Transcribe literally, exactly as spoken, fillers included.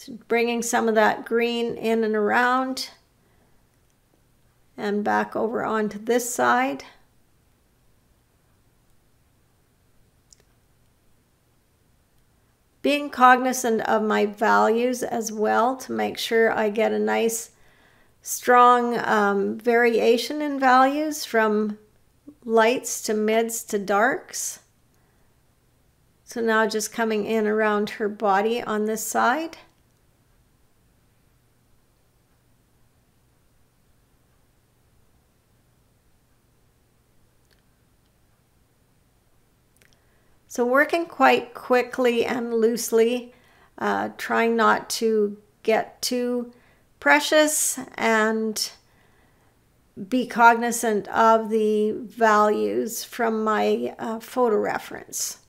bringing some of that green in and around and back over onto this side. Being cognizant of my values as well to make sure I get a nice strong um, variation in values from lights to mids to darks. So now just coming in around her body on this side. So working quite quickly and loosely, uh, trying not to get too precious and be cognizant of the values from my uh, photo reference.